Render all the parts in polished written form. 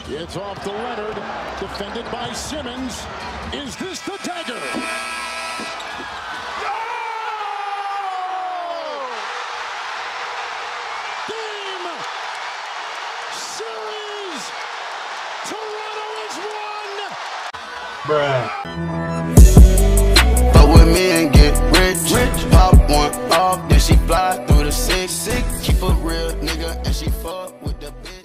It's off to Leonard, defended by Simmons. Is this the dagger? Game! Series! Toronto is won! Bruh. Fuck with me and get rich. Pop one off, then she fly through the six. Keep a real nigga and she fuck with the bitch.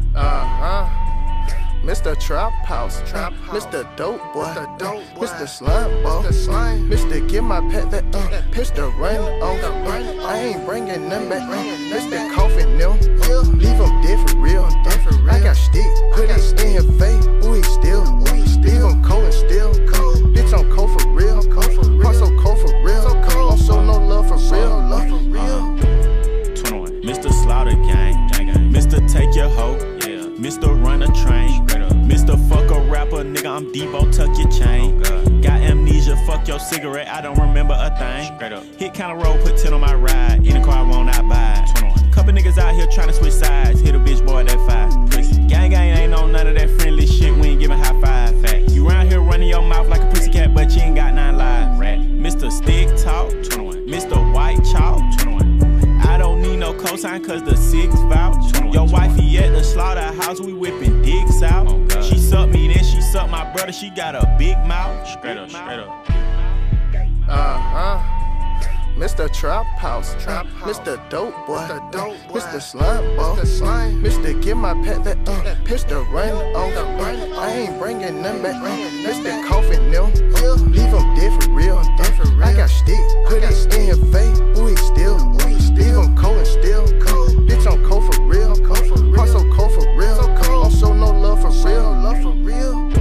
Mr. Trap House, Mr. Dope Boy, Mr. Slime Ball, Mr. Get My Pet that, Mr. Run off, I ain't bringing none back, Mr. Coffin Nil, leave him dead for real, I got stick, put it in his face, ooh he still, leave him cold and still, bitch I'm cold for real, I'm so cold for real, I'm so no love for real, 21. Mr. Slaughter Gang, Mr. Take Your Hoe, Mr. Run a Train, Mr. Fuck a Rapper, nigga, I'm Debo, tuck your chain. Got amnesia, fuck your cigarette, I don't remember a thing. Hit counter roll, put 10 on my ride, in the car I won't I buy. Couple niggas out here trying to switch sides, hit a bitch boy that 5. Gang ain't on none of that friendly shit, we ain't giving high five. You round here running your mouth like a pussycat, but you ain't got 9 lives. Mr. Stick Talk, Mr. White Chalk, I don't need no cosign cause the 6 vouch. Your wifey at the slaughterhouse, we whipping dicks out. She sucked me, then she sucked my brother, she got a big mouth. Straight up. Mr. Trap House, Mr. Dope Boy, Mr. Slime Ball, Mr. Get My Pet that, Mr. Run off, I ain't bringing none back, Mr. Coffin Nil, leave him dead for real, I got stick, put it in his face, ooh he still, leave him cold and still, bitch I'm cold for real, I'm so cold for real, I'm so no love for real,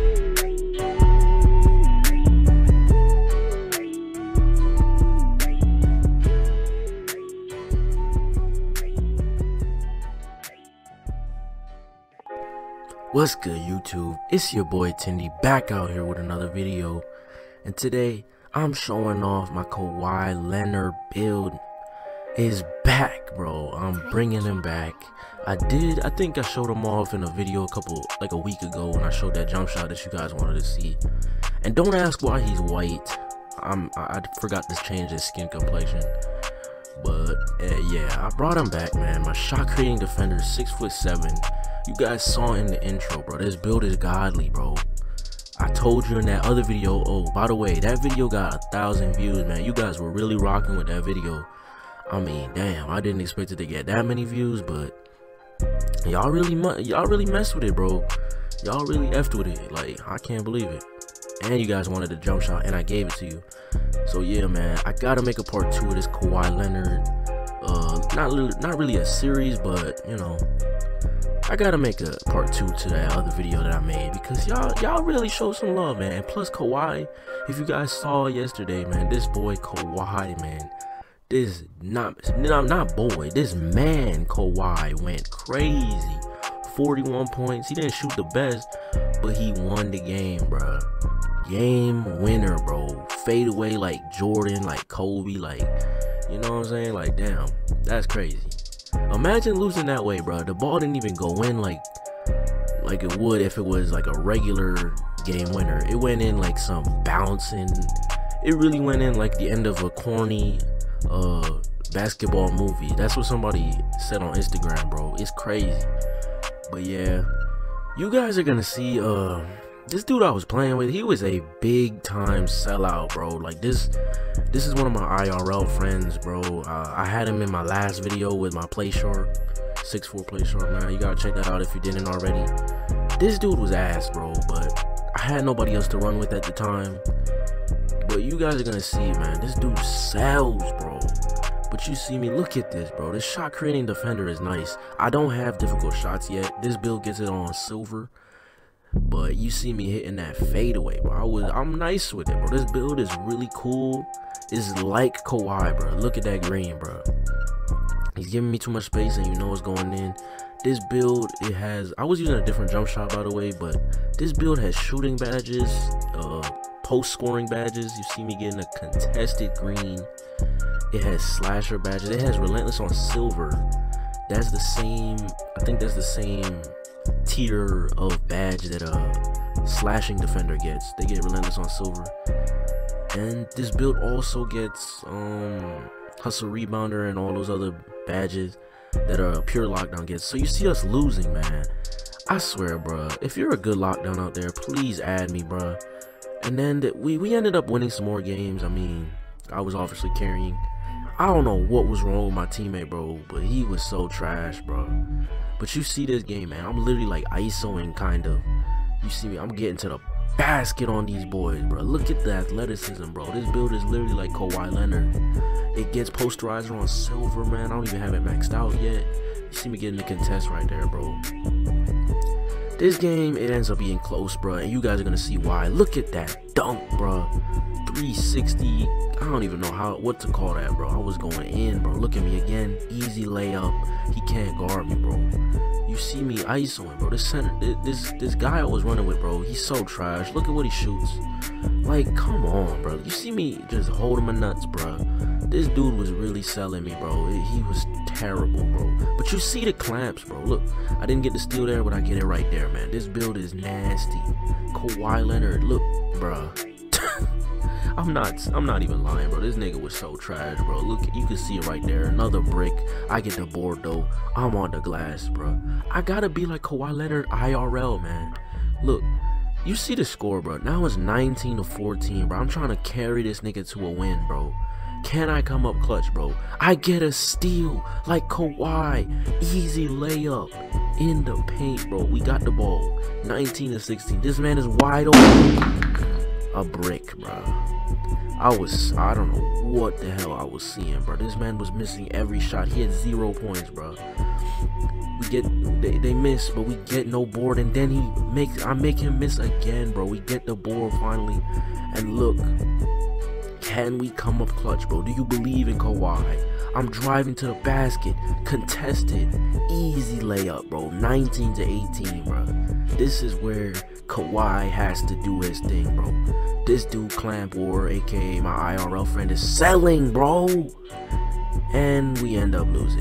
What's good, YouTube? It's your boy Tindy back out here with another video, and today I'm showing off my Kawhi Leonard build. Is back, bro. I'm bringing him back. I think I showed him off in a video a week ago when I showed that jump shot that you guys wanted to see. And don't ask why he's white. I forgot to change his skin complexion. But yeah, I brought him back, man. My shot creating defender, 6'7". You guys saw in the intro, bro. This build is godly, bro. I told you in that other video. Oh, by the way, that video got 1,000 views, man. You guys were really rocking with that video. I mean, damn, I didn't expect it to get that many views, but y'all really messed with it, bro. Y'all really effed with it. Like, I can't believe it. And you guys wanted a jump shot, and I gave it to you. So yeah, man, I gotta make a part 2 of this Kawhi Leonard. Not really a series, but you know, I gotta make a part 2 to that other video that I made because y'all really showed some love, man. And plus Kawhi, if you guys saw yesterday, man, this boy Kawhi, man, this not boy, this man Kawhi went crazy. 41 points. He didn't shoot the best, but he won the game, bro. Game winner, bro. Fade away like Jordan, like Kobe, like, you know what I'm saying? Like, damn, that's crazy. Imagine losing that way, bro. The ball didn't even go in like it would if it was like a regular game winner. It went in like some bouncing. It really went in like the end of a corny basketball movie. That's what somebody said on Instagram, bro. It's crazy. But yeah, you guys are gonna see this dude I was playing with. He was a big time sellout, bro. Like this is one of my IRL friends, bro. I had him in my last video with my play short, 6'4" play short, man. You gotta check that out if you didn't already. This dude was ass, bro, but I had nobody else to run with at the time. But you guys are gonna see, man, this dude sells, bro. But you see me, look at this, bro. This shot creating defender is nice. I don't have difficult shots yet. This build gets it on silver. But you see me hitting that fadeaway, bro. I'm nice with it, bro. This build is really cool. It's like Kawhi, bro. Look at that green, bro. He's giving me too much space, and you know what's going in. This build, it has, I was using a different jump shot, by the way, but this build has shooting badges, post scoring badges. You see me getting a contested green. It has slasher badges. It has relentless on silver. That's the same, I think that's the same tier of badge that slashing defender gets. They get relentless on silver, and this build also gets hustle rebounder and all those other badges that pure lockdown gets. So you see us losing, man. I swear, bruh, if you're a good lockdown out there, please add me, bruh. And then we ended up winning some more games. I mean, I was obviously carrying. I don't know what was wrong with my teammate, bro, but he was so trash, bro. But you see this game, man, I'm literally like ISOing, kind of. You see me, I'm getting to the basket on these boys, bro. Look at the athleticism, bro. This build is literally like Kawhi Leonard. It gets posterizer on silver, man. I don't even have it maxed out yet. You see me getting the contest right there, bro. This game, it ends up being close, bro, and you guys are gonna see why. Look at that dunk, bro. 360. I don't even know what to call that, bro. I was going in, bro. Look at me again. Easy layup. He can't guard me, bro. You see me ISOing, bro. This guy I was running with, bro, he's so trash. Look at what he shoots. Like, come on, bro. You see me just holding my nuts, bro. This dude was really selling me, bro. He was terrible, bro. But you see the clamps, bro. Look, I didn't get the steal there, but I get it right there, man. This build is nasty. Kawhi Leonard, look, bro. I'm not even lying, bro. This nigga was so trash, bro. Look, you can see it right there. Another brick. I get the board though. I'm on the glass, bro. I gotta be like Kawhi Leonard IRL, man. Look, you see the score, bro. Now it's 19-14, bro. I'm trying to carry this nigga to a win, bro. Can I come up clutch, bro? I get a steal like Kawhi. Easy layup in the paint, bro. We got the ball. 19-16. This man is wide open. A brick, bro. I don't know what the hell I was seeing, bro. This man was missing every shot. He had 0 points, bro. They miss, but we get no board, and then I make him miss again, bro. We get the board finally, and look, can we come up clutch, bro? Do you believe in Kawhi? I'm driving to the basket, contested, easy layup, bro. 19-18, bro. This is where Kawhi has to do his thing, bro. This dude, Clamp War, aka my IRL friend, is selling, bro. And we end up losing.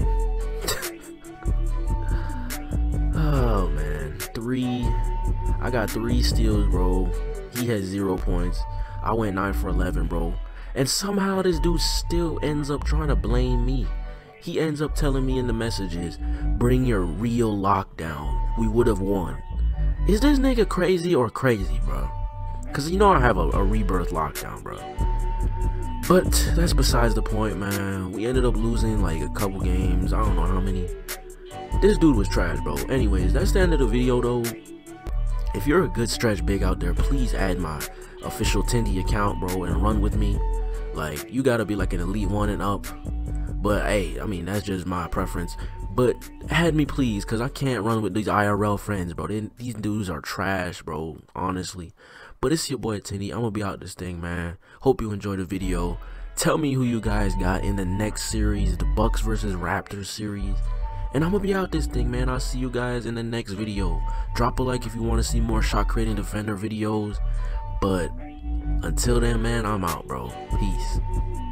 Oh, man. I got 3 steals, bro. He had 0 points. I went 9 for 11, bro. And somehow this dude still ends up trying to blame me. He ends up telling me in the messages, bring your real lockdown. We would have won. Is this nigga crazy or crazy, bro? Because you know I have a rebirth lockdown, bro. But that's besides the point, man. We ended up losing like a couple games. I don't know how many. This dude was trash, bro. Anyways, that's the end of the video, though. If you're a good stretch big out there, please add my official Tindy account, bro, and run with me. Like, you gotta be like an elite 1 and up. But hey, I mean, that's just my preference. But add me, please, because I can't run with these IRL friends, bro. These dudes are trash, bro, honestly. But it's your boy Tindy. I'm gonna be out this thing, man. Hope you enjoyed the video. Tell me who you guys got in the next series, the Bucks versus Raptors series. And I'm gonna be out this thing, man. I'll see you guys in the next video. Drop a like if you want to see more shot creating defender videos. But until then, man, I'm out, bro. Peace.